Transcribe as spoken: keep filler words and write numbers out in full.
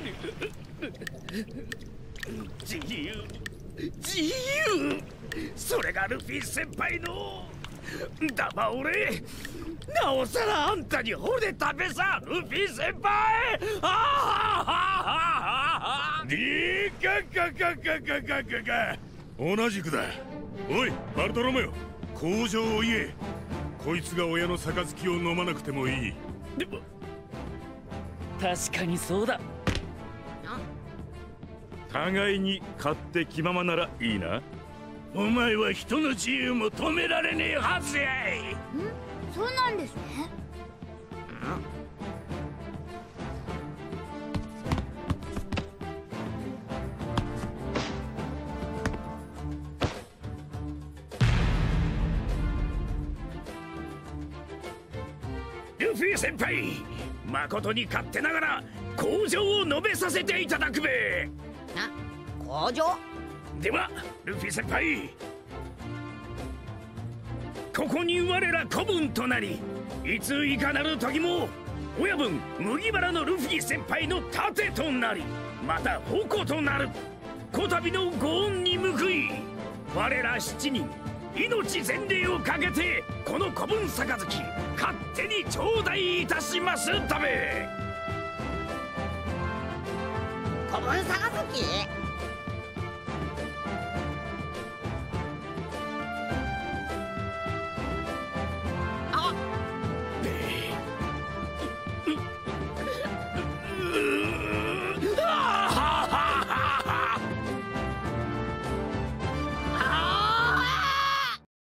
自由自由、それがルフィ先輩の。だが俺、なおさらあんたに惚れたべさ、ルフィ先輩。ああリカカカカカカカカ。 同じくだ。おいバルトロメオ、口上を言え。こいつが親の杯を飲まなくてもいい。 でも確かにそうだ。 互いに勝手気ままならいいな。 お前は人の自由も止められねえはずやい。 ん？そうなんですね。 ルフィ先輩、誠に勝手ながら口上を述べさせていただくべ。 な、口上？ ではルフィ先輩、ここに我ら子分となり、いついかなる時も親分麦わらのルフィ先輩の盾となり、また矛となる。こたびのご恩に報い、我ら七人命全霊をかけてこの子分杯勝手に頂戴いたしますため。 古文杯？